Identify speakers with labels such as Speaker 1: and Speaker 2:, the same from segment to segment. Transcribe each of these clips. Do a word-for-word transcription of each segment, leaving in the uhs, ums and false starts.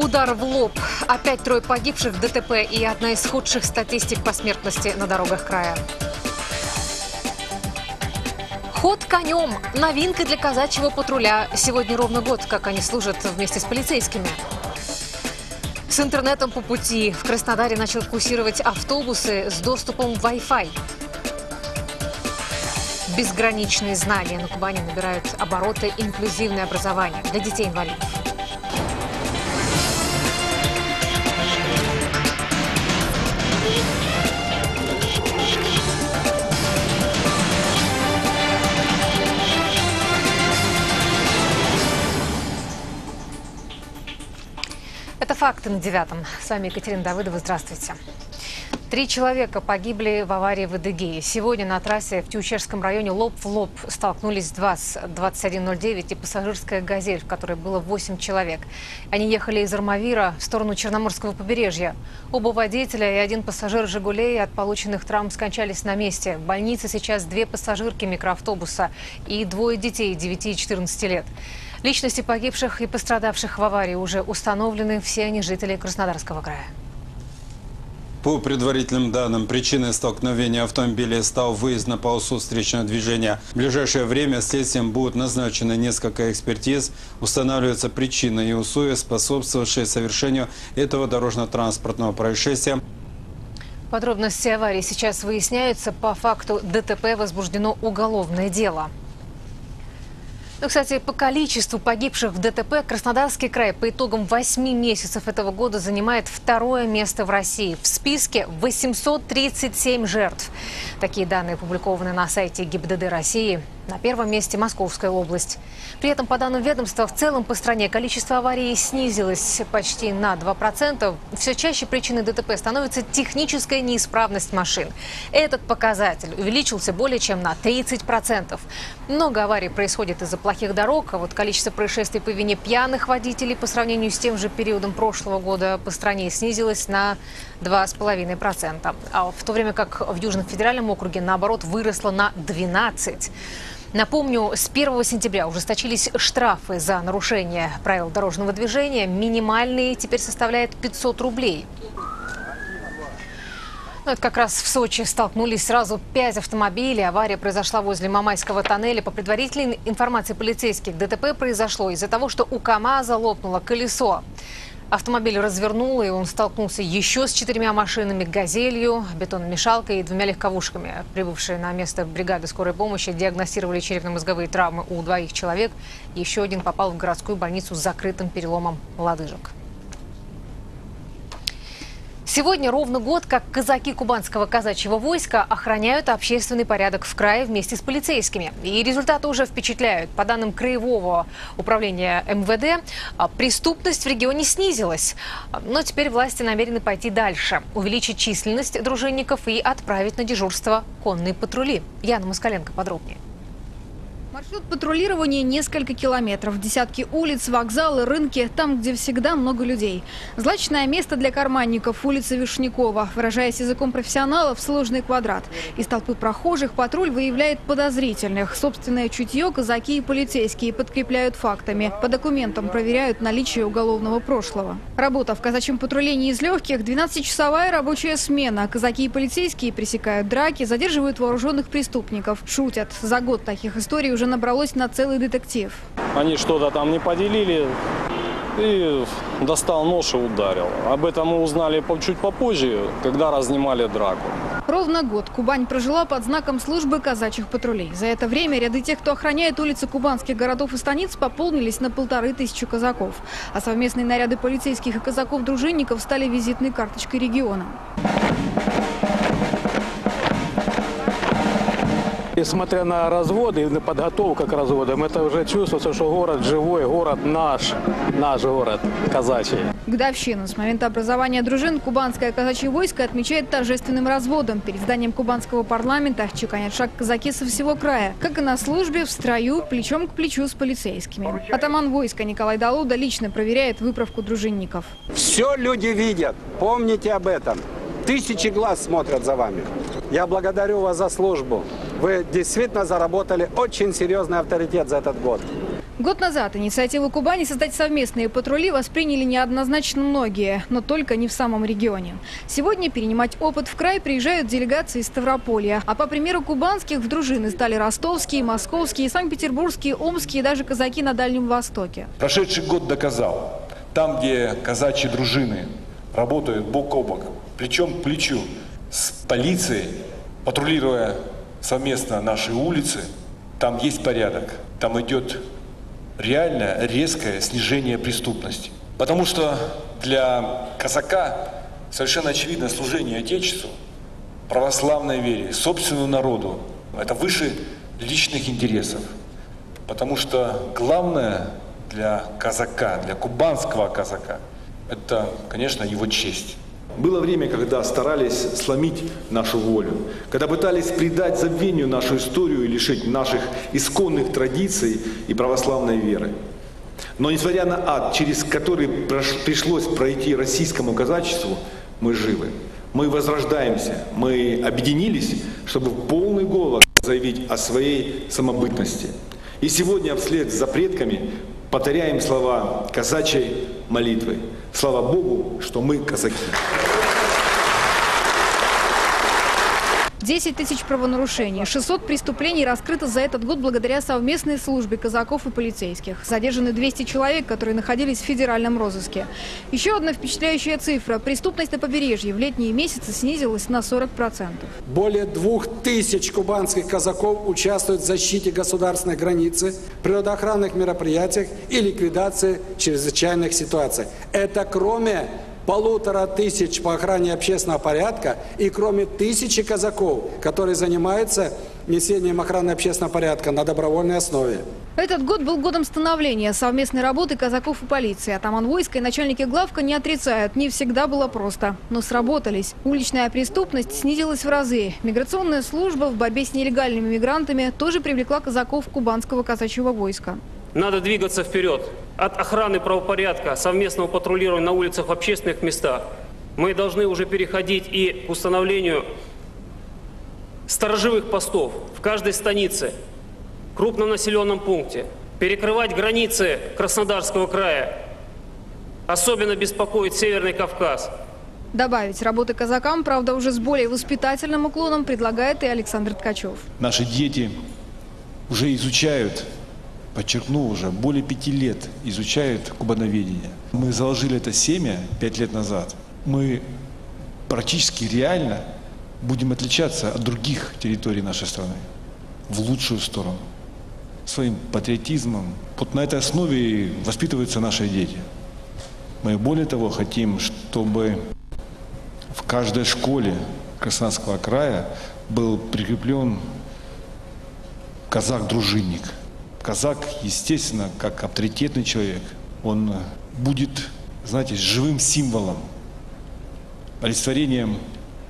Speaker 1: Удар в лоб. Опять трое погибших в ДТП и одна из худших статистик по смертности на дорогах края. Ход конем. Новинка для казачьего патруля. Сегодня ровно год, как они служат вместе с полицейскими. С интернетом по пути. В Краснодаре начал курсировать автобусы с доступом в Wi-Fi. Безграничные знания. На Кубани набирают обороты инклюзивное образование для детей-инвалидов. Это «Факты» на девятом. С вами Екатерина Давыдова. Здравствуйте. Три человека погибли в аварии в Адыгее. Сегодня на трассе в Тючерском районе лоб в лоб столкнулись ВАЗ двадцать один ноль девять и пассажирская «Газель», в которой было восемь человек. Они ехали из Армавира в сторону Черноморского побережья. Оба водителя и один пассажир «Жигулей» от полученных травм скончались на месте. В больнице сейчас две пассажирки микроавтобуса и двое детей девяти и четырнадцати лет. Личности погибших и пострадавших в аварии уже установлены. Все они жители Краснодарского края.
Speaker 2: По предварительным данным, причиной столкновения автомобилей стал выезд на полосу встречного движения. В ближайшее время следствием будут назначены несколько экспертиз. Устанавливается причина и условия, способствовавшие совершению этого дорожно-транспортного происшествия.
Speaker 1: Подробности аварии сейчас выясняются. По факту ДТП возбуждено уголовное дело. Ну, кстати, по количеству погибших в ДТП Краснодарский край по итогам восьми месяцев этого года занимает второе место в России. В списке восемьсот тридцать семь жертв. Такие данные опубликованы на сайте ГИБДД России. На первом месте Московская область. При этом, по данным ведомства, в целом по стране количество аварий снизилось почти на два процента. Все чаще причиной ДТП становится техническая неисправность машин. Этот показатель увеличился более чем на тридцать процентов. Много аварий происходит из-за плохих дорог, а вот количество происшествий по вине пьяных водителей по сравнению с тем же периодом прошлого года по стране снизилось на два с половиной процента. А в то время как в Южном федеральном округе, наоборот, выросло на двенадцать процентов. Напомню, с первого сентября ужесточились штрафы за нарушение правил дорожного движения. Минимальные теперь составляют пятьсот рублей. Ну, это как раз в Сочи столкнулись сразу пять автомобилей. Авария произошла возле Мамайского тоннеля. По предварительной информации полицейских, ДТП произошло из-за того, что у КАМАЗа лопнуло колесо. Автомобиль развернул, и он столкнулся еще с четырьмя машинами, «Газелью», бетономешалкой и двумя легковушками. Прибывшие на место бригады скорой помощи диагностировали черепно-мозговые травмы у двоих человек. Еще один попал в городскую больницу с закрытым переломом лодыжек. Сегодня ровно год, как казаки кубанского казачьего войска охраняют общественный порядок в крае вместе с полицейскими. И результаты уже впечатляют. По данным Краевого управления эм вэ дэ, преступность в регионе снизилась. Но теперь власти намерены пойти дальше. Увеличить численность дружинников и отправить на дежурство конные патрули. Яна Москаленко подробнее.
Speaker 3: Маршрут патрулирования несколько километров. Десятки улиц, вокзалы, рынки. Там, где всегда много людей. Злачное место для карманников – улица Вишнякова. Выражаясь языком профессионалов, сложный квадрат. Из толпы прохожих патруль выявляет подозрительных. Собственное чутье казаки и полицейские подкрепляют фактами. По документам проверяют наличие уголовного прошлого. Работа в казачьем патруле не из легких. двенадцатичасовая рабочая смена. Казаки и полицейские пресекают драки, задерживают вооруженных преступников. Шутят. За год таких историй уже набралось на целый детектив.
Speaker 4: Они что-то там не поделили, и достал нож и ударил. Об этом мы узнали чуть попозже, когда разнимали драку.
Speaker 3: Ровно год Кубань прожила под знаком службы казачьих патрулей. За это время ряды тех, кто охраняет улицы кубанских городов и станиц, пополнились на полторы тысячи казаков. А совместные наряды полицейских и казаков-дружинников стали визитной карточкой региона.
Speaker 5: Несмотря на разводы и на подготовку к разводам, это уже чувствуется, что город живой, город наш, наш город казачий.
Speaker 3: Годовщину с момента образования дружин кубанское казачье войско отмечает торжественным разводом. Перед зданием кубанского парламента чеканят шаг казаки со всего края. Как и на службе, в строю, плечом к плечу с полицейскими. Атаман войска Николай Далуда лично проверяет выправку дружинников.
Speaker 6: Все люди видят, помните об этом. Тысячи глаз смотрят за вами. Я благодарю вас за службу. Вы действительно заработали очень серьезный авторитет за этот год.
Speaker 3: Год назад инициативу Кубани создать совместные патрули восприняли неоднозначно многие, но только не в самом регионе. Сегодня перенимать опыт в край приезжают делегации из Ставрополья. А по примеру кубанских в дружины стали ростовские, московские, санкт-петербургские, омские и даже казаки на Дальнем Востоке.
Speaker 7: Прошедший год доказал, там, где казачьи дружины работают бок о бок, плечом к плечу с полицией, патрулируя совместно наши улицы, там есть порядок, там идет реально резкое снижение преступности. Потому что для казака совершенно очевидно служение Отечеству, православной вере, собственному народу. Это выше личных интересов. Потому что главное для казака, для кубанского казака, это, конечно, его честь.
Speaker 8: Было время, когда старались сломить нашу волю, когда пытались придать забвению нашу историю и лишить наших исконных традиций и православной веры. Но несмотря на ад, через который пришлось пройти российскому казачеству, мы живы. Мы возрождаемся, мы объединились, чтобы в полный голос заявить о своей самобытности. И сегодня вслед за предками повторяем слова казачьей молитвы. Слава Богу, что мы казаки.
Speaker 3: десять тысяч правонарушений, шестьсот преступлений раскрыто за этот год благодаря совместной службе казаков и полицейских. Задержаны двести человек, которые находились в федеральном розыске. Еще одна впечатляющая цифра. Преступность на побережье в летние месяцы снизилась на сорок процентов.
Speaker 9: Более двух тысяч кубанских казаков участвуют в защите государственной границы, природоохранных мероприятиях и ликвидации чрезвычайных ситуаций. Это кроме полутора тысяч по охране общественного порядка и кроме тысячи казаков, которые занимаются несением охраны общественного порядка на добровольной основе.
Speaker 3: Этот год был годом становления совместной работы казаков и полиции. Атаман войска и начальники главка не отрицают, не всегда было просто. Но сработались. Уличная преступность снизилась в разы. Миграционная служба в борьбе с нелегальными мигрантами тоже привлекла казаков кубанского казачьего войска.
Speaker 10: Надо двигаться вперед. От охраны правопорядка, совместного патрулирования на улицах в общественных местах мы должны уже переходить и к установлению сторожевых постов в каждой станице, крупном населенном пункте, перекрывать границы Краснодарского края. Особенно беспокоит Северный Кавказ.
Speaker 3: Добавить работы казакам, правда, уже с более воспитательным уклоном, предлагает и Александр Ткачев.
Speaker 8: Наши дети уже изучают, подчеркну, уже более пяти лет изучают кубановедение. Мы заложили это семя пять лет назад. Мы практически реально будем отличаться от других территорий нашей страны в лучшую сторону. Своим патриотизмом. Вот на этой основе воспитываются наши дети. Мы более того хотим, чтобы в каждой школе Краснодарского края был прикреплен казак-дружинник. Казак, естественно, как авторитетный человек, он будет, знаете, живым символом, олицетворением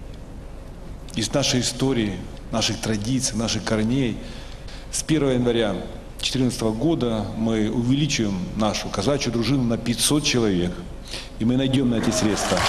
Speaker 8: из нашей истории, наших традиций, наших корней. С первого января две тысячи четырнадцатого года мы увеличиваем нашу казачью дружину на пятьсот человек, и мы найдем на эти средства.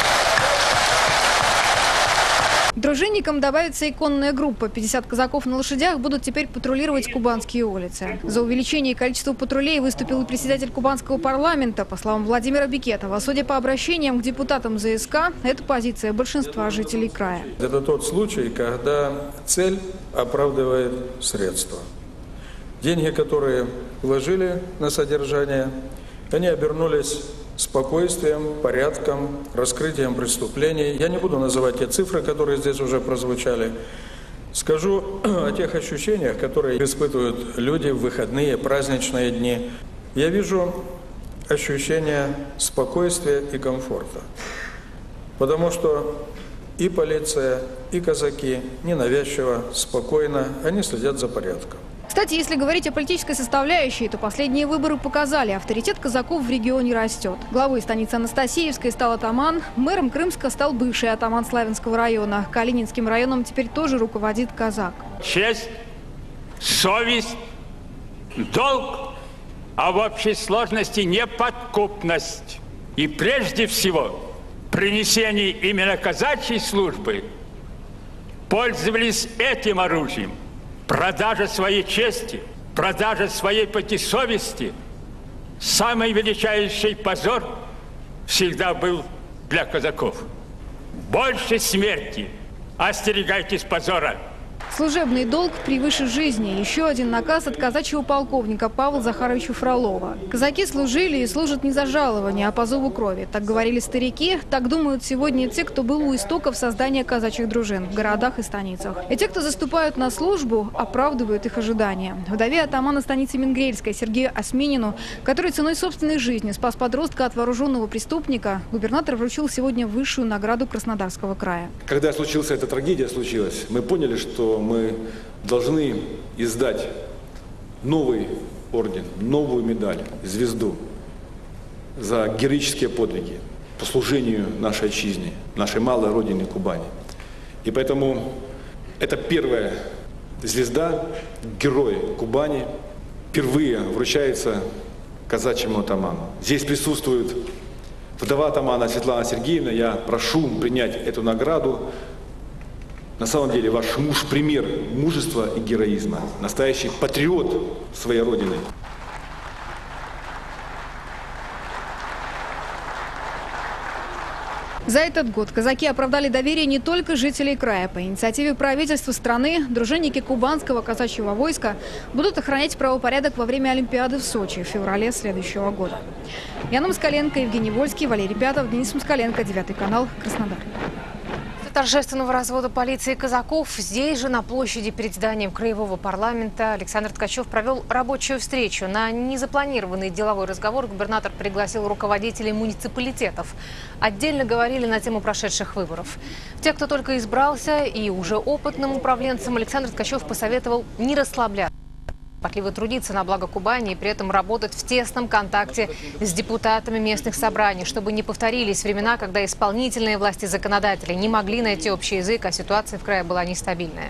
Speaker 3: Дружинникам добавится и конная группа. пятьдесят казаков на лошадях будут теперь патрулировать кубанские улицы. За увеличение количества патрулей выступил и председатель кубанского парламента. По словам Владимира Бекетова, судя по обращениям к депутатам ЗСК, это позиция большинства жителей края.
Speaker 11: Это тот случай, когда цель оправдывает средства. Деньги, которые вложили на содержание, они обернулись спокойствием, порядком, раскрытием преступлений. Я не буду называть те цифры, которые здесь уже прозвучали. Скажу о тех ощущениях, которые испытывают люди в выходные, праздничные дни. Я вижу ощущение спокойствия и комфорта. Потому что и полиция, и казаки ненавязчиво, спокойно, они следят за порядком.
Speaker 3: Кстати, если говорить о политической составляющей, то последние выборы показали, авторитет казаков в регионе растет. Главой станицы Анастасиевской стал атаман, мэром Крымска стал бывший атаман Славянского района. Калининским районом теперь тоже руководит казак.
Speaker 12: Честь, совесть, долг, а в общей сложности неподкупность. И прежде всего, принесение именно казачьей службы пользовались этим оружием. Продажа своей чести, продажа своей пути совести, самый величайший позор всегда был для казаков. Больше смерти. Остерегайтесь позора.
Speaker 3: Служебный долг превыше жизни. Еще один наказ от казачьего полковника Павла Захаровича Фролова. Казаки служили и служат не за жалование, а по зову крови. Так говорили старики, так думают сегодня те, кто был у истоков создания казачьих дружин в городах и станицах. И те, кто заступают на службу, оправдывают их ожидания. Вдове атамана станицы Мингрельской Сергею Осминину, который ценой собственной жизни спас подростка от вооруженного преступника, губернатор вручил сегодня высшую награду Краснодарского края.
Speaker 8: Когда случилась эта трагедия, случилась, мы поняли, что мы должны издать новый орден, новую медаль, звезду за героические подвиги по служению нашей отчизне, нашей малой родине Кубани. И поэтому это первая звезда, герой Кубани, впервые вручается казачьему атаману. Здесь присутствует вдова атамана Светлана Сергеевна. Я прошу принять эту награду. На самом деле ваш муж – пример мужества и героизма, настоящий патриот своей родины.
Speaker 3: За этот год казаки оправдали доверие не только жителей края. По инициативе правительства страны дружинники кубанского казачьего войска будут охранять правопорядок во время Олимпиады в Сочи в феврале следующего года. Яна Москаленко, Евгений Вольский, Валерий Пятов, Денис Москаленко, девятый канал, Краснодар.
Speaker 1: Торжественного развода полиции казаков здесь же, на площади перед зданием Краевого парламента, Александр Ткачев провел рабочую встречу. На незапланированный деловой разговор губернатор пригласил руководителей муниципалитетов. Отдельно говорили на тему прошедших выборов. Те, кто только избрался, и уже опытным управленцам Александр Ткачев посоветовал не расслабляться, кропотливо трудиться на благо Кубани и при этом работать в тесном контакте с депутатами местных собраний, чтобы не повторились времена, когда исполнительные власти законодатели не могли найти общий язык, а ситуация в крае была нестабильная.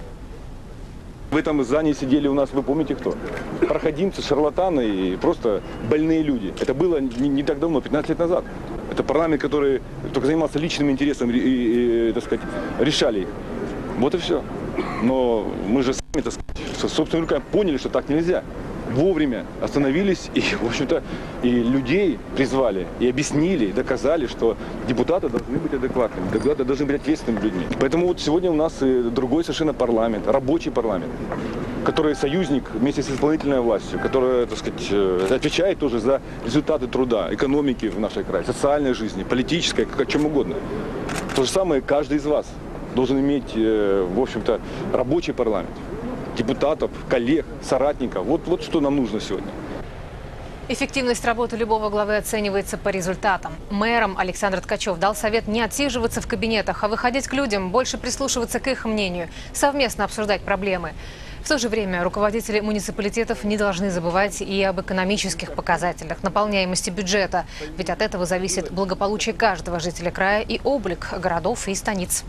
Speaker 13: В этом здании сидели у нас, вы помните кто? Проходимцы, шарлатаны и просто больные люди. Это было не, не так давно, пятнадцать лет назад. Это парламент, который только занимался личным интересом и, и, и так сказать, решали их. Вот и все. Но мы же сами, так сказать, собственными руками поняли, что так нельзя. Вовремя остановились и, в общем-то, и людей призвали, и объяснили, и доказали, что депутаты должны быть адекватными, депутаты должны быть ответственными людьми. Поэтому вот сегодня у нас и другой совершенно парламент, рабочий парламент, который союзник вместе с исполнительной властью, которая, так сказать, отвечает тоже за результаты труда, экономики в нашей крае, социальной жизни, политической, как о чем угодно. То же самое каждый из вас должен иметь, в общем-то, рабочий парламент, депутатов, коллег, соратников. Вот, вот что нам нужно сегодня.
Speaker 1: Эффективность работы любого главы оценивается по результатам. Мэром Александр Ткачев дал совет не отсиживаться в кабинетах, а выходить к людям, больше прислушиваться к их мнению, совместно обсуждать проблемы. В то же время руководители муниципалитетов не должны забывать и об экономических показателях, наполняемости бюджета. Ведь от этого зависит благополучие каждого жителя края и облик городов и станиц.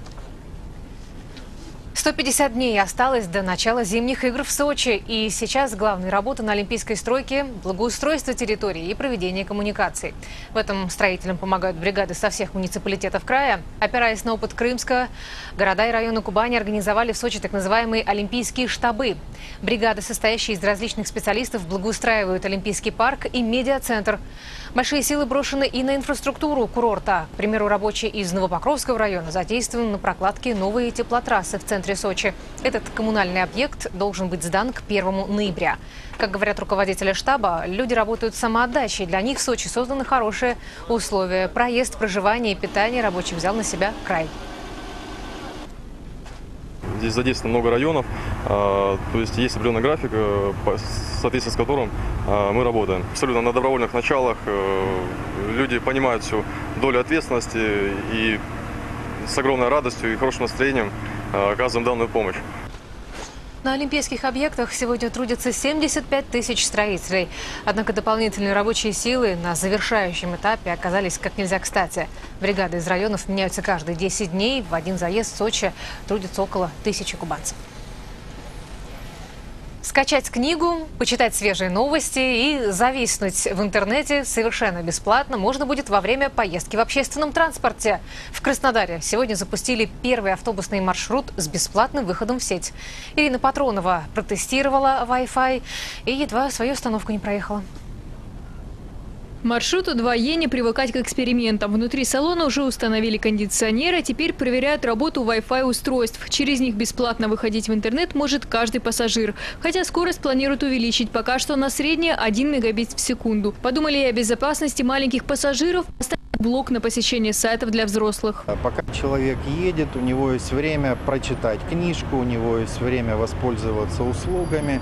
Speaker 1: сто пятьдесят дней осталось до начала зимних игр в Сочи. И сейчас главные работы на олимпийской стройке – благоустройство территории и проведение коммуникаций. В этом строителям помогают бригады со всех муниципалитетов края. Опираясь на опыт Крымска, города и районы Кубани организовали в Сочи так называемые олимпийские штабы. Бригады, состоящие из различных специалистов, благоустраивают Олимпийский парк и медиацентр. Большие силы брошены и на инфраструктуру курорта. К примеру, рабочие из Новопокровского района задействованы на прокладке новой теплотрассы в центре Сочи. Этот коммунальный объект должен быть сдан к первому ноября. Как говорят руководители штаба, люди работают с самоотдачей. Для них в Сочи созданы хорошие условия. Проезд, проживание и питание рабочих взял на себя край.
Speaker 14: Здесь задействовано много районов, то есть есть определенный график, в соответствии с которым мы работаем. Абсолютно на добровольных началах люди понимают всю долю ответственности и с огромной радостью и хорошим настроением оказываем данную помощь.
Speaker 1: На олимпийских объектах сегодня трудятся семьдесят пять тысяч строителей. Однако дополнительные рабочие силы на завершающем этапе оказались как нельзя кстати. Бригады из районов меняются каждые десять дней. В один заезд в Сочи трудится около тысячи кубанцев. Скачать книгу, почитать свежие новости и зависнуть в интернете совершенно бесплатно можно будет во время поездки в общественном транспорте. В Краснодаре сегодня запустили первый автобусный маршрут с бесплатным выходом в сеть. Ирина Патронова протестировала Wi-Fi и едва свою остановку не проехала.
Speaker 3: Маршруту два Е не привыкать к экспериментам. Внутри салона уже установили кондиционеры, теперь проверяют работу Wi-Fi устройств. Через них бесплатно выходить в интернет может каждый пассажир. Хотя скорость планируют увеличить, пока что на среднее один мегабит в секунду. Подумали и о безопасности маленьких пассажиров, поставили блок на посещение сайтов для взрослых.
Speaker 15: Пока человек едет, у него есть время прочитать книжку, у него есть время воспользоваться услугами.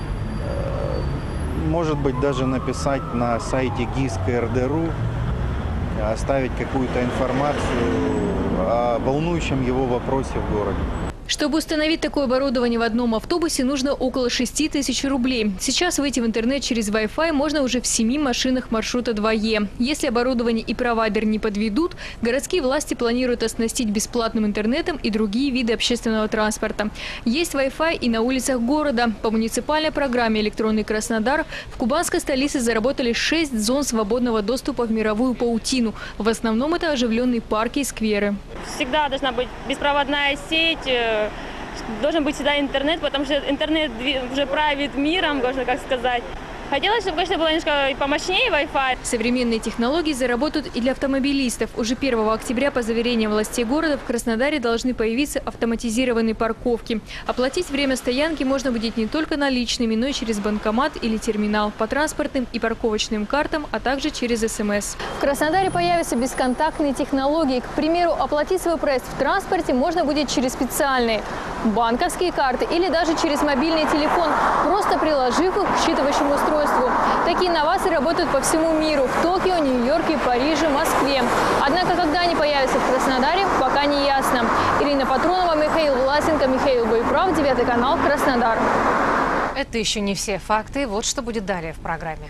Speaker 15: Может быть, даже написать на сайте гис ка эр дэ точка ру, оставить какую-то информацию о волнующем его вопросе в городе.
Speaker 3: Чтобы установить такое оборудование в одном автобусе, нужно около шести тысяч рублей. Сейчас выйти в интернет через Wi-Fi можно уже в семи машинах маршрута два Е. Если оборудование и провайдер не подведут, городские власти планируют оснастить бесплатным интернетом и другие виды общественного транспорта. Есть Wi-Fi и на улицах города. По муниципальной программе «Электронный Краснодар» в кубанской столице заработали шесть зон свободного доступа в мировую паутину. В основном это оживленные парки и скверы.
Speaker 16: Всегда должна быть беспроводная сеть. Должен быть всегда интернет, потому что интернет уже правит миром, можно как сказать. Хотелось, чтобы, конечно, было немножко помощнее Wi-Fi.
Speaker 3: Современные технологии заработают и для автомобилистов. Уже первого октября, по заверениям властей города, в Краснодаре должны появиться автоматизированные парковки. Оплатить время стоянки можно будет не только наличными, но и через банкомат или терминал, по транспортным и парковочным картам, а также через эс эм эс. В Краснодаре появятся бесконтактные технологии. К примеру, оплатить свой проезд в транспорте можно будет через специальные банковские карты или даже через мобильный телефон, просто приложив их к считывающему устройству. Такие инновации работают по всему миру – в Токио, Нью-Йорке, Париже, Москве. Однако, когда они появятся в Краснодаре, пока не ясно. Ирина Патронова, Михаил Власенко, Михаил Бойправ, девятый канал, Краснодар.
Speaker 1: Это еще не все факты. Вот что будет далее в программе.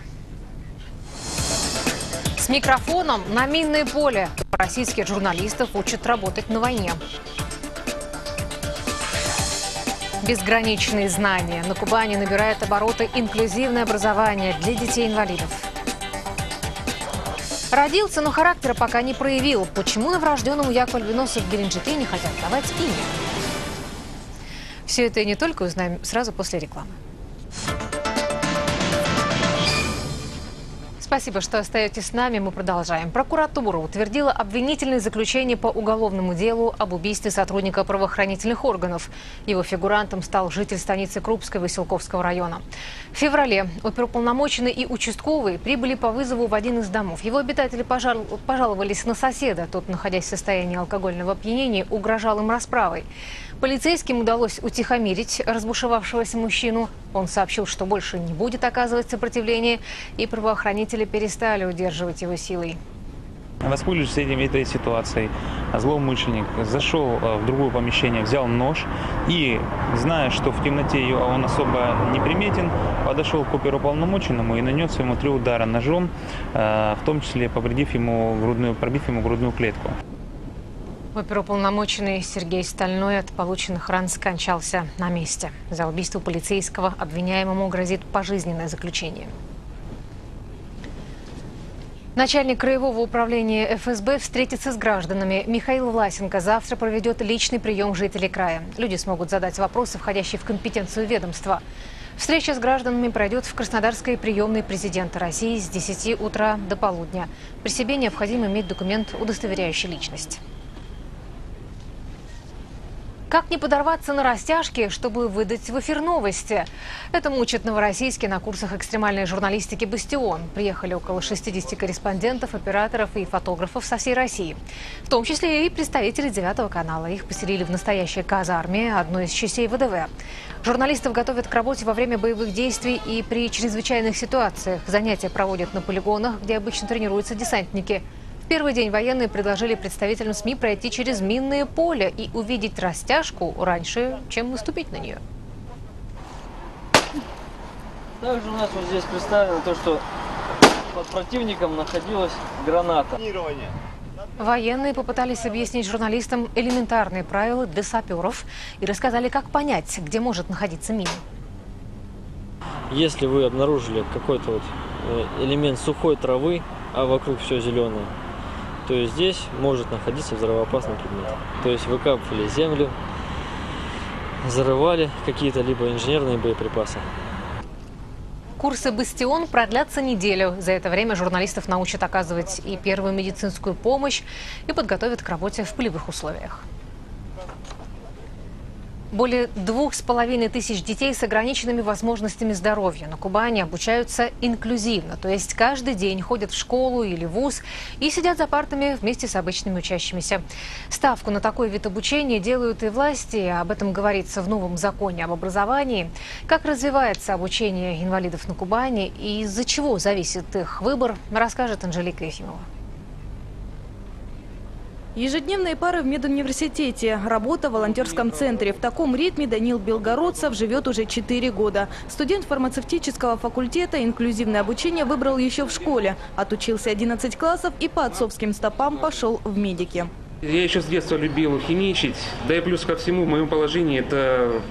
Speaker 1: С микрофоном на минное поле. Российских журналистов учат работать на войне. Безграничные знания. На Кубани набирает обороты инклюзивное образование для детей-инвалидов. Родился, но характера пока не проявил. Почему новорожденному Яку Альбиносу в Геленджике не хотят давать имя? Все это и не только узнаем сразу после рекламы. Спасибо, что остаетесь с нами. Мы продолжаем. Прокуратура утвердила обвинительное заключение по уголовному делу об убийстве сотрудника правоохранительных органов. Его фигурантом стал житель станицы Крупской Василковского района. В феврале оперуполномоченный и участковый прибыли по вызову в один из домов. Его обитатели пожал... пожаловались на соседа. Тот, находясь в состоянии алкогольного опьянения, угрожал им расправой. Полицейским удалось утихомирить разбушевавшегося мужчину. Он сообщил, что больше не будет оказывать сопротивление, и правоохранители перестали удерживать его силой.
Speaker 17: Воспользовавшись этим, этой ситуацией, злоумышленник зашел в другое помещение, взял нож и, зная, что в темноте он особо не приметен, подошел к оперуполномоченному и нанес ему три удара ножом, в том числе повредив ему грудную, пробив ему грудную клетку.
Speaker 1: Оперуполномоченный Сергей Стальной от полученных ран скончался на месте. За убийство полицейского обвиняемому грозит пожизненное заключение. Начальник краевого управления эф эс бэ встретится с гражданами. Михаил Власенко завтра проведет личный прием жителей края. Люди смогут задать вопросы, входящие в компетенцию ведомства. Встреча с гражданами пройдет в Краснодарской приемной президента России с десяти утра до полудня. При себе необходимо иметь документ, удостоверяющий личность. Как не подорваться на растяжке, чтобы выдать в эфир новости? Это мучит новороссийский на курсах экстремальной журналистики «Бастион». Приехали около шестидесяти корреспондентов, операторов и фотографов со всей России. В том числе и представители девятого канала. Их поселили в настоящей казарме одной из частей вэ дэ вэ. Журналистов готовят к работе во время боевых действий и при чрезвычайных ситуациях. Занятия проводят на полигонах, где обычно тренируются десантники. В первый день военные предложили представителям СМИ пройти через минное поле и увидеть растяжку раньше, чем наступить на нее.
Speaker 18: Также у нас вот здесь представлено то, что под противником находилась граната.
Speaker 1: Военные попытались объяснить журналистам элементарные правила для саперов и рассказали, как понять, где может находиться мина.
Speaker 18: Если вы обнаружили какой-то вот элемент сухой травы, а вокруг все зеленое, то здесь может находиться взрывоопасный предмет. То есть выкапывали землю, зарывали какие-то либо инженерные боеприпасы.
Speaker 1: Курсы «Бастион» продлятся неделю. За это время журналистов научат оказывать и первую медицинскую помощь, и подготовят к работе в полевых условиях. Более двух с половиной тысяч детей с ограниченными возможностями здоровья на Кубани обучаются инклюзивно. То есть каждый день ходят в школу или вуз и сидят за партами вместе с обычными учащимися. Ставку на такой вид обучения делают и власти. Об этом говорится в новом законе об образовании. Как развивается обучение инвалидов на Кубани и из-за чего зависит их выбор, расскажет Анжелика Ефимова.
Speaker 19: Ежедневные пары в медуниверситете, работа в волонтерском центре. В таком ритме Даниил Белгородцев живет уже четыре года. Студент фармацевтического факультета инклюзивное обучение выбрал еще в школе. Отучился одиннадцать классов и по отцовским стопам пошел в медики.
Speaker 20: Я еще с детства любил химичить, да и плюс ко всему в моем положении это...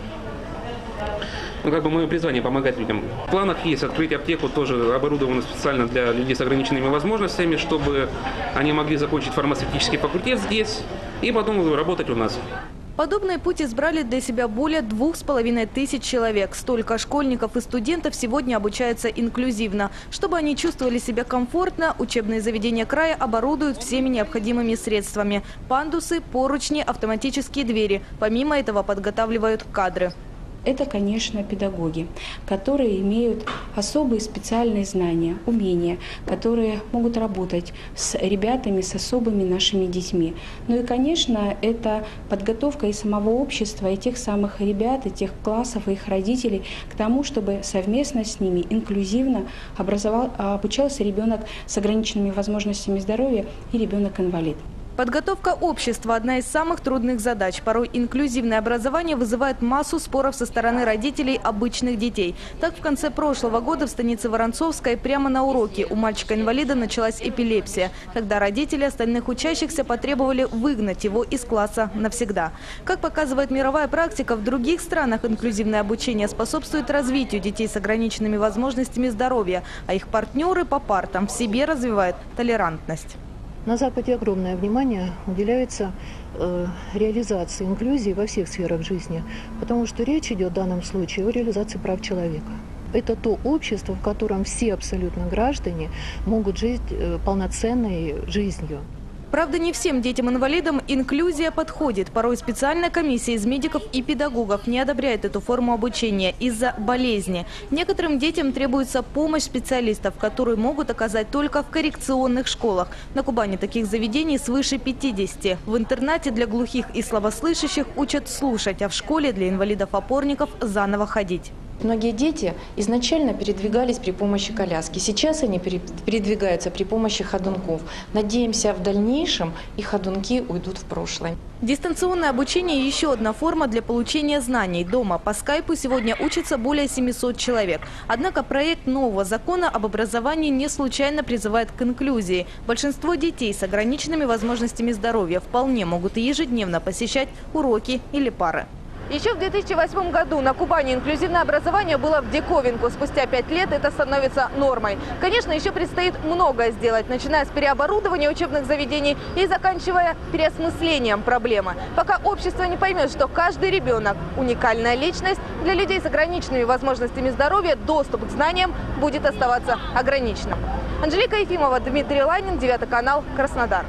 Speaker 20: Ну, как бы мое призвание – помогать людям. В планах есть открыть аптеку, тоже оборудованную специально для людей с ограниченными возможностями, чтобы они могли закончить фармацевтический факультет здесь и потом работать у нас.
Speaker 19: Подобный путь избрали для себя более двух с половиной тысяч человек. Столько школьников и студентов сегодня обучаются инклюзивно. Чтобы они чувствовали себя комфортно, учебные заведения края оборудуют всеми необходимыми средствами. Пандусы, поручни, автоматические двери. Помимо этого подготавливают кадры.
Speaker 21: Это, конечно, педагоги, которые имеют особые специальные знания, умения, которые могут работать с ребятами, с особыми нашими детьми. Ну и, конечно, это подготовка и самого общества, и тех самых ребят, и тех классов, и их родителей к тому, чтобы совместно с ними инклюзивно образовал, обучался ребенок с ограниченными возможностями здоровья и ребенок-инвалид.
Speaker 19: Подготовка общества – одна из самых трудных задач. Порой инклюзивное образование вызывает массу споров со стороны родителей обычных детей. Так, в конце прошлого года в станице Воронцовской прямо на уроке у мальчика-инвалида началась эпилепсия, когда родители остальных учащихся потребовали выгнать его из класса навсегда. Как показывает мировая практика, в других странах инклюзивное обучение способствует развитию детей с ограниченными возможностями здоровья, а их партнеры по партам в себе развивают толерантность.
Speaker 22: На Западе огромное внимание уделяется э, реализации инклюзии во всех сферах жизни, потому что речь идет в данном случае о реализации прав человека. Это то общество, в котором все абсолютно граждане могут жить э, полноценной жизнью.
Speaker 19: Правда, не всем детям-инвалидам инклюзия подходит. Порой специальная комиссия из медиков и педагогов не одобряет эту форму обучения из-за болезни. Некоторым детям требуется помощь специалистов, которые могут оказать только в коррекционных школах. На Кубани таких заведений свыше пятидесяти. В интернате для глухих и слабослышащих учат слушать, а в школе для инвалидов-опорников заново ходить.
Speaker 23: Многие дети изначально передвигались при помощи коляски. Сейчас они передвигаются при помощи ходунков. Надеемся, в дальнейшем и ходунки уйдут в прошлое.
Speaker 19: Дистанционное обучение – еще одна форма для получения знаний. Дома по скайпу сегодня учатся более семисот человек. Однако проект нового закона об образовании не случайно призывает к инклюзии. Большинство детей с ограниченными возможностями здоровья вполне могут и ежедневно посещать уроки или пары. Еще в две тысячи восьмом году на Кубани инклюзивное образование было в диковинку. Спустя пять лет это становится нормой. Конечно, еще предстоит многое сделать, начиная с переоборудования учебных заведений и заканчивая переосмыслением проблемы. Пока общество не поймет, что каждый ребенок – уникальная личность, для людей с ограниченными возможностями здоровья доступ к знаниям будет оставаться ограниченным. Анжелика Ефимова, Дмитрий Ланин, девятый канал, Краснодар.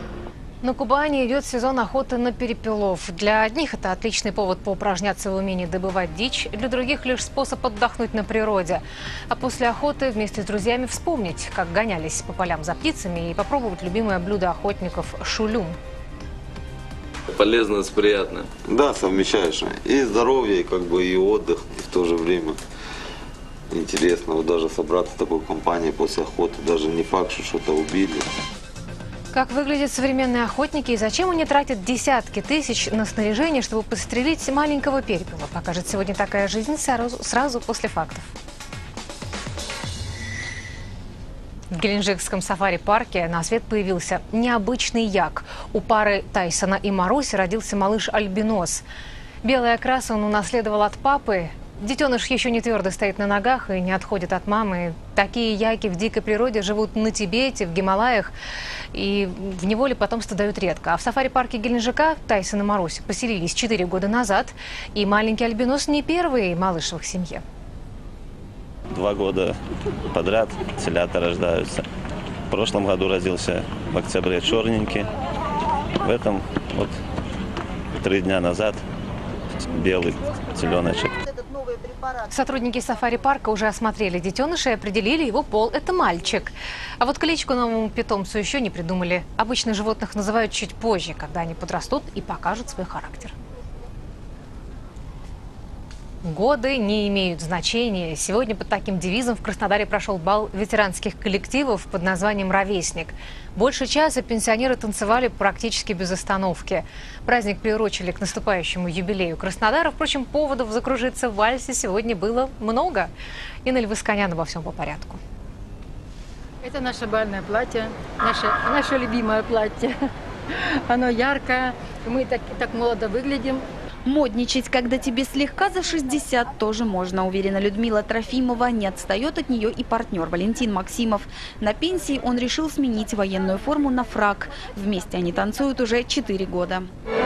Speaker 1: На Кубани идет сезон охоты на перепелов. Для одних это отличный повод поупражняться в умении добывать дичь, для других лишь способ отдохнуть на природе. А после охоты вместе с друзьями вспомнить, как гонялись по полям за птицами и попробовать любимое блюдо охотников – шулюм.
Speaker 24: Полезно с приятным. Да, совмещаешь и здоровье, и как бы и отдых в то же время. Интересно, вот даже собраться в такой компании после охоты, даже не факт, что что-то убили.
Speaker 1: Как выглядят современные охотники и зачем они тратят десятки тысяч на снаряжение, чтобы подстрелить маленького перепела, покажет сегодня «Такая жизнь» сразу, сразу после фактов. В Геленджикском сафари-парке на свет появился необычный як. У пары Тайсона и Маруси родился малыш-альбинос. Белый окрас он унаследовал от папы. Детеныш еще не твердо стоит на ногах и не отходит от мамы. Такие яйки в дикой природе живут на Тибете, в Гималаях, и в неволе потомство дают редко. А в сафари-парке Геленджика Тайсон и Маруся поселились четыре года назад, и маленький альбинос не первый малыш в их семье.
Speaker 2: Два года подряд телята рождаются. В прошлом году родился в октябре черненький. В этом вот три дня назад белый теленочек.
Speaker 1: Сотрудники сафари-парка уже осмотрели детеныша и определили его пол. Это мальчик. А вот кличку новому питомцу еще не придумали. Обычно животных называют чуть позже, когда они подрастут и покажут свой характер. Годы не имеют значения. Сегодня под таким девизом в Краснодаре прошел бал ветеранских коллективов под названием «Ровесник». Больше часа пенсионеры танцевали практически без остановки. Праздник приурочили к наступающему юбилею Краснодара. Впрочем, поводов закружиться в вальсе сегодня было много. Инель Восконян обо всем по порядку.
Speaker 4: Это наше бальное платье, наше, наше любимое платье. Оно яркое, мы так, так молодо выглядим.
Speaker 5: Модничать, когда тебе слегка за шестьдесят, тоже можно, уверена Людмила Трофимова. Не отстает от нее и партнер Валентин Максимов. На пенсии он решил сменить военную форму на фрак. Вместе они танцуют уже четыре года.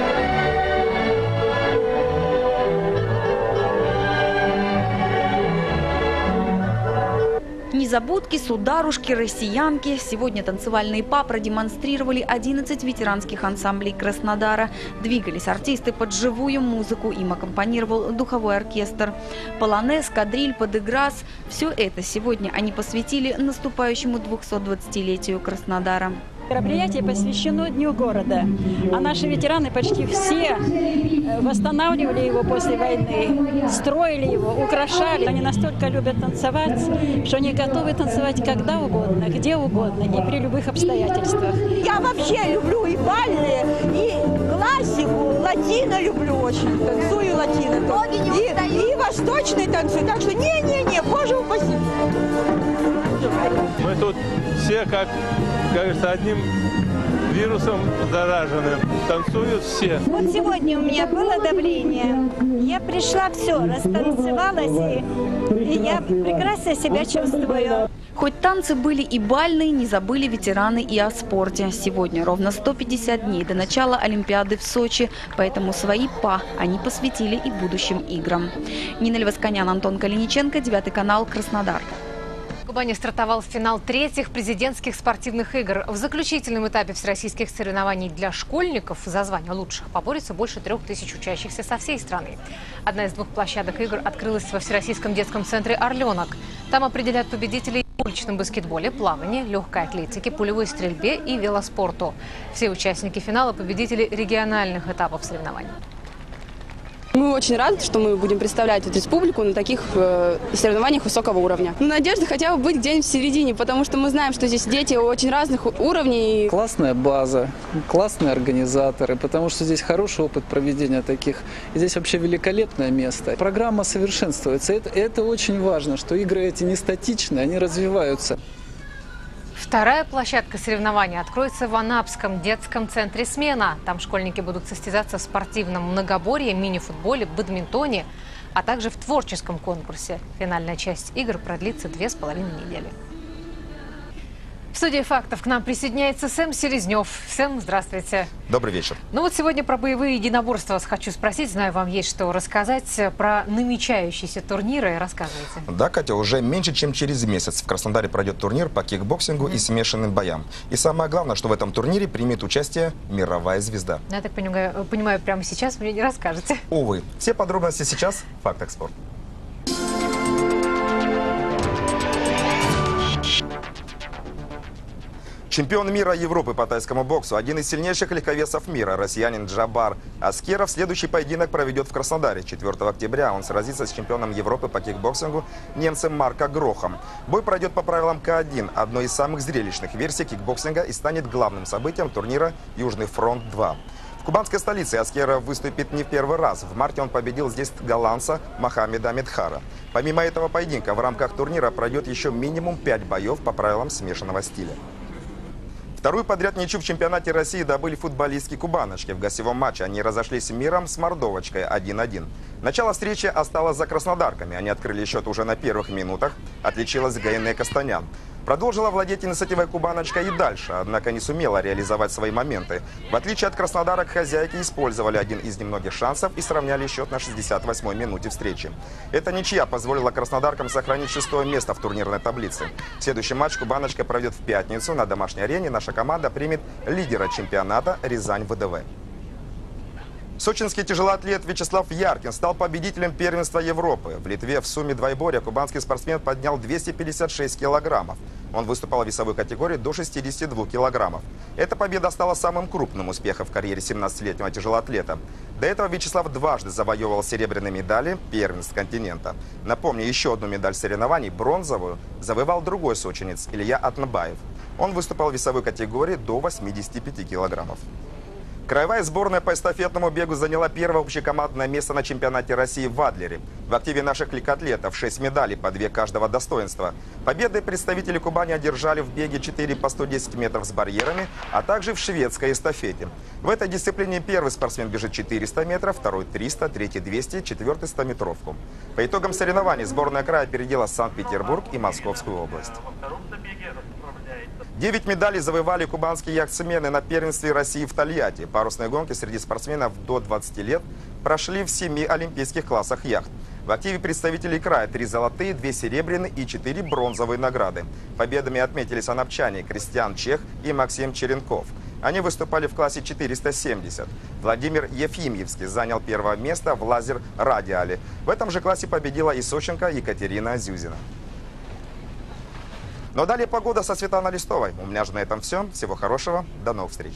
Speaker 5: Незабудки, сударушки, россиянки. Сегодня танцевальные па продемонстрировали одиннадцать ветеранских ансамблей Краснодара. Двигались артисты под живую музыку, им аккомпанировал духовой оркестр. Полонез, кадриль, подыграс – все это сегодня они посвятили наступающему двухсотдвадцатилетию Краснодара.
Speaker 4: Мероприятие посвящено Дню города, а наши ветераны почти все восстанавливали его после войны, строили его, украшали. Они настолько любят танцевать, что они готовы танцевать когда угодно, где угодно и при любых обстоятельствах.
Speaker 6: Я вообще люблю и бальные, и классику, латино люблю очень, танцую латино. И, и восточный танцую, так что не-не-не, боже упаси.
Speaker 25: Мы тут все, как кажется, одним вирусом заражены. Танцуют все.
Speaker 6: Вот сегодня у меня было давление. Я пришла, все, растанцевалась, и, и я прекрасно себя чувствую.
Speaker 5: Хоть танцы были и бальные, не забыли ветераны и о спорте. Сегодня ровно сто пятьдесят дней до начала Олимпиады в Сочи, поэтому свои па они посвятили и будущим играм. Инель Восконян, Антон Калиниченко, девятый канал, Краснодар.
Speaker 1: В Кубани стартовал финал третьих президентских спортивных игр. В заключительном этапе всероссийских соревнований для школьников за звание лучших поборется больше трех тысяч учащихся со всей страны. Одна из двух площадок игр открылась во Всероссийском детском центре «Орленок». Там определят победителей в уличном баскетболе, плавании, легкой атлетике, пулевой стрельбе и велоспорту. Все участники финала – победители региональных этапов соревнований.
Speaker 26: Мы очень рады, что мы будем представлять эту республику на таких э, соревнованиях высокого уровня. Ну, надежда хотя бы быть где-нибудь в середине, потому что мы знаем, что здесь дети очень разных уровней.
Speaker 27: Классная база, классные организаторы, потому что здесь хороший опыт проведения таких. И здесь вообще великолепное место. Программа совершенствуется. Это, это очень важно, что игры эти не статичны, они развиваются.
Speaker 1: Вторая площадка соревнований откроется в Анапском детском центре «Смена». Там школьники будут состязаться в спортивном многоборье, мини-футболе, бадминтоне, а также в творческом конкурсе. Финальная часть игр продлится две с половиной недели. В студии «Фактов» к нам присоединяется Сэм Селезнев. Сэм, здравствуйте.
Speaker 28: Добрый вечер.
Speaker 1: Ну вот сегодня про боевые единоборства вас хочу спросить. Знаю, вам есть что рассказать про намечающиеся турниры. Рассказывайте.
Speaker 28: Да, Катя, уже меньше, чем через месяц в Краснодаре пройдет турнир по кикбоксингу mm-hmm. и смешанным боям. И самое главное, что в этом турнире примет участие мировая звезда.
Speaker 1: Я так понимаю, понимаю, прямо сейчас мне не расскажете.
Speaker 28: Увы. Все подробности сейчас в «Фактах спорта». Чемпион мира Европы по тайскому боксу, один из сильнейших легковесов мира, россиянин Джабар Аскеров, следующий поединок проведет в Краснодаре. четвёртого октября он сразится с чемпионом Европы по кикбоксингу немцем Марко Грохом. Бой пройдет по правилам К один, одной из самых зрелищных версий кикбоксинга, и станет главным событием турнира «Южный фронт-два». В кубанской столице Аскеров выступит не в первый раз. В марте он победил здесь голландца Мохаммеда Медхара. Помимо этого поединка в рамках турнира пройдет еще минимум пять боев по правилам смешанного стиля. Вторую подряд ничью в чемпионате России добыли футболистки Кубаночки. В гостевом матче они разошлись миром с Мордовочкой один один. Начало встречи осталось за краснодарками. Они открыли счет уже на первых минутах. Отличилась Гаине Костанян. Продолжила владеть инициативой Кубаночка и дальше, однако не сумела реализовать свои моменты. В отличие от краснодарок, хозяйки использовали один из немногих шансов и сравняли счет на шестьдесят восьмой минуте встречи. Эта ничья позволила краснодаркам сохранить шестое место в турнирной таблице. Следующий матч Кубаночка проведет в пятницу. На домашней арене наша команда примет лидера чемпионата Рязань ВДВ. Сочинский тяжелоатлет Вячеслав Яркин стал победителем первенства Европы. В Литве в сумме двоеборья кубанский спортсмен поднял двести пятьдесят шесть килограммов. Он выступал в весовой категории до шестидесяти двух килограммов. Эта победа стала самым крупным успехом в карьере семнадцатилетнего тяжелоатлета. До этого Вячеслав дважды завоевывал серебряные медали первенств континента. Напомню, еще одну медаль соревнований, бронзовую, завоевал другой сочинец Илья Атнбаев. Он выступал в весовой категории до восьмидесяти пяти килограммов. Краевая сборная по эстафетному бегу заняла первое общекомандное место на чемпионате России в Адлере. В активе наших легкоатлетов шесть медалей, по две каждого достоинства. Победы представители Кубани одержали в беге четыре по сто десять метров с барьерами, а также в шведской эстафете. В этой дисциплине первый спортсмен бежит четыреста метров, второй триста, третий двести, четвертый стометровку. По итогам соревнований сборная края опередила Санкт-Петербург и Московскую область. Девять медалей завоевали кубанские яхтсмены на первенстве России в Тольятти. Парусные гонки среди спортсменов до двадцати лет прошли в семи олимпийских классах яхт. В активе представителей края три золотые, две серебряные и четыре бронзовые награды. Победами отметились анапчане Кристиан Чех и Максим Черенков. Они выступали в классе четыреста семьдесят. Владимир Ефимьевский занял первое место в лазер-радиале. В этом же классе победила и сочинка Екатерина Зюзина. Но далее погода со Светланой Листовой. У меня же на этом все. Всего хорошего. До новых встреч.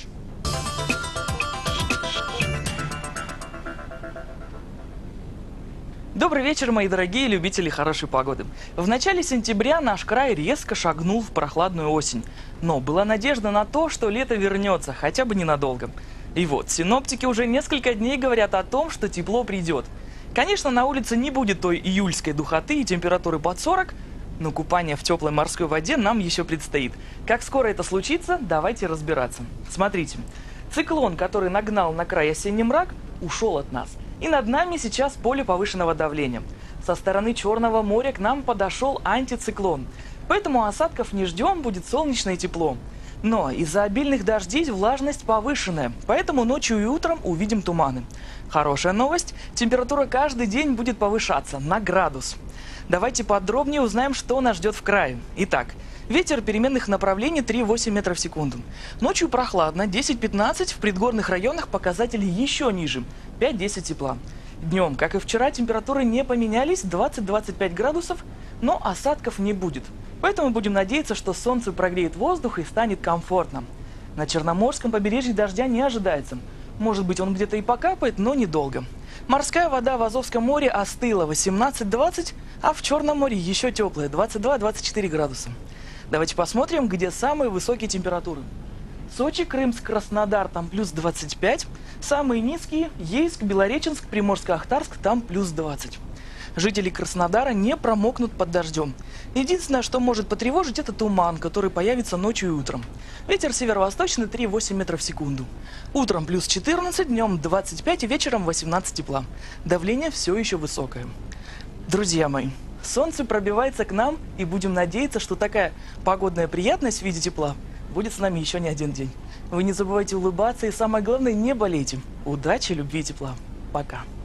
Speaker 7: Добрый вечер, мои дорогие любители хорошей погоды. В начале сентября наш край резко шагнул в прохладную осень. Но была надежда на то, что лето вернется, хотя бы ненадолго. И вот, синоптики уже несколько дней говорят о том, что тепло придет. Конечно, на улице не будет той июльской духоты и температуры под сорок, но купание в теплой морской воде нам еще предстоит. Как скоро это случится, давайте разбираться. Смотрите, циклон, который нагнал на край осенний мрак, ушел от нас. И над нами сейчас поле повышенного давления. Со стороны Черного моря к нам подошел антициклон. Поэтому осадков не ждем, будет солнечное тепло. Но из-за обильных дождей влажность повышенная, поэтому ночью и утром увидим туманы. Хорошая новость – температура каждый день будет повышаться на градус. Давайте подробнее узнаем, что нас ждет в крае. Итак, ветер переменных направлений три-восемь метров в секунду. Ночью прохладно, десять-пятнадцать, в предгорных районах показатели еще ниже, пять-десять тепла. Днем, как и вчера, температуры не поменялись, двадцать-двадцать пять градусов, но осадков не будет. Поэтому будем надеяться, что солнце прогреет воздух и станет комфортно. На Черноморском побережье дождя не ожидается. Может быть, он где-то и покапает, но недолго. Морская вода в Азовском море остыла восемнадцать-двадцать, а в Черном море еще теплая, двадцать два-двадцать четыре градуса. Давайте посмотрим, где самые высокие температуры. Сочи, Крымск, Краснодар, там плюс двадцать пять. Самые низкие – Ейск, Белореченск, Приморско-Ахтарск, там плюс двадцать. Жители Краснодара не промокнут под дождем. Единственное, что может потревожить, это туман, который появится ночью и утром. Ветер северо-восточный три-восемь метров в секунду. Утром плюс четырнадцать, днем двадцать пять и вечером восемнадцать тепла. Давление все еще высокое. Друзья мои, солнце пробивается к нам, и будем надеяться, что такая погодная приятность в виде тепла будет с нами еще не один день. Вы не забывайте улыбаться и, самое главное, не болейте. Удачи, любви и тепла. Пока.